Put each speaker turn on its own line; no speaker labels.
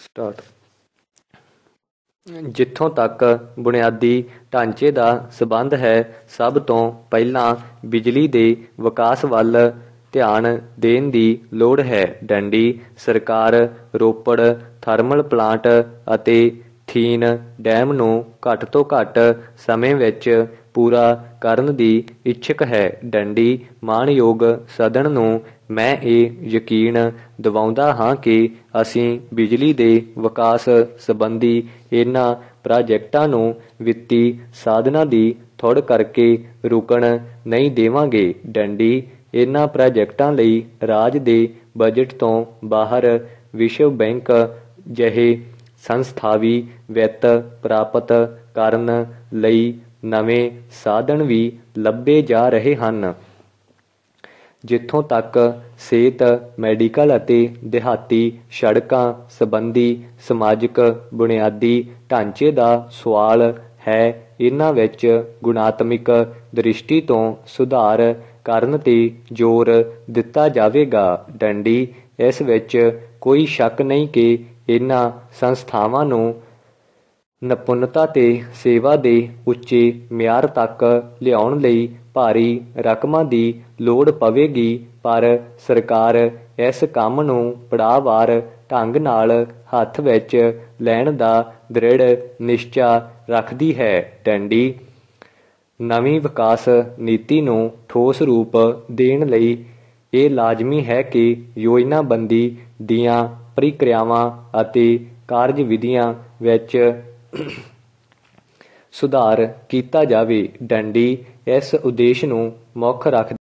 Start. ਜਿੱਥੋਂ ਤੱਕ ਬੁਨਿਆਦੀ ਢਾਂਚੇ ਦਾ ਸੰਬੰਧ ਹੈ, ਸਭ ਤੋਂ ਪਹਿਲਾਂ ਬਿਜਲੀ ਦੇ ਵਿਕਾਸ ਵੱਲ ਧਿਆਨ ਦੇਣ ਦੀ ਲੋੜ ਹੈ। ਡੰਡੀ ਸਰਕਾਰ ਰੋਪੜ ਥਰਮਲ ਪਲਾਂਟ ਅਤੇ ਥੀਨ ਡੈਮ ਨੂੰ ਘੱਟ ਤੋਂ ਘੱਟ ਸਮੇਂ ਵਿੱਚ ਪੂਰਾ ਕਰਨ ਦੀ ਇੱਛੁਕ ਹੈ। ਡੰਡੀ ਮਾਣਯੋਗ ਸਦਨ ਨੂੰ ਮੈਂ ਇਹ ਯਕੀਨ ਦਿਵਾਉਂਦਾ ਹਾਂ ਕਿ ਅਸੀਂ ਬਿਜਲੀ ਦੇ ਵਿਕਾਸ ਸੰਬੰਧੀ ਇਹਨਾਂ ਪ੍ਰਾਜੈਕਟਾਂ ਨੂੰ ਵਿੱਤੀ ਸਾਧਨਾਂ ਦੀ ਥੁੜ ਕਰਕੇ ਰੁਕਣ ਨਹੀਂ ਦੇਵਾਂਗੇ। ਡੰਡੀ ਇਹਨਾਂ ਪ੍ਰਾਜੈਕਟਾਂ ਲਈ ਰਾਜ ਦੇ ਬਜਟ ਤੋਂ ਬਾਹਰ ਵਿਸ਼ਵ ਬੈਂਕ ਜਿਹੇ ਸੰਸਥਾਵੀ ਵਿੱਤ ਪ੍ਰਾਪਤ ਕਰਨ ਲਈ ਨਵੇਂ ਸਾਧਨ ਵੀ ਲੱਭੇ ਜਾ ਰਹੇ ਹਨ। ਜਿੱਥੋਂ ਤੱਕ ਸਿਹਤ, ਮੈਡੀਕਲ ਅਤੇ ਦਿਹਾਤੀ ਸੜਕਾਂ ਸੰਬੰਧੀ ਸਮਾਜਿਕ ਬੁਨਿਆਦੀ ਢਾਂਚੇ ਦਾ ਸਵਾਲ ਹੈ, ਇਹਨਾਂ ਵਿੱਚ ਗੁਣਾਤਮਕ ਦ੍ਰਿਸ਼ਟੀ ਤੋਂ ਸੁਧਾਰ ਕਰਨ 'ਤੇ ਜ਼ੋਰ ਦਿੱਤਾ ਜਾਵੇਗਾ। ਡੰਡੀ ਇਸ ਵਿੱਚ ਕੋਈ ਸ਼ੱਕ ਨਹੀਂ ਕਿ ਇਹਨਾਂ ਸੰਸਥਾਵਾਂ ਨੂੰ ਨਿਪੁੰਨਤਾ ਤੇ ਸੇਵਾ ਦੇ ਉੱਚੇ ਮਿਆਰ ਤੱਕ ਲਿਆਉਣ ਲਈ ਭਾਰੀ ਰਕਮਾਂ ਦੀ ਲੋੜ ਪਵੇਗੀ, ਪਰ ਸਰਕਾਰ ਇਸ ਕੰਮ ਨੂੰ ਪੜਾਅਵਾਰ ਢੰਗ ਨਾਲ ਹੱਥ ਵਿੱਚ ਲੈਣ ਦਾ ਦ੍ਰਿੜ ਨਿਸ਼ਚਾ ਰੱਖਦੀ ਹੈ। ਡੰਡੀ ਨਵੀਂ ਵਿਕਾਸ ਨੀਤੀ ਨੂੰ ਠੋਸ ਰੂਪ ਦੇਣ ਲਈ ਇਹ ਲਾਜ਼ਮੀ ਹੈ ਕਿ ਯੋਜਨਾਬੰਦੀ ਦੀਆਂ ਪ੍ਰਕਿਰਿਆਵਾਂ ਅਤੇ ਕਾਰਜ-ਵਿਧੀਆਂ ਵਿੱਚ ਸੁਧਾਰ ਕੀਤਾ ਜਾਵੇ। ਡੰਡੀ ਇਸ ਉਦੇਸ਼ ਨੂੰ ਮੁੱਖ ਰੱਖਦੀ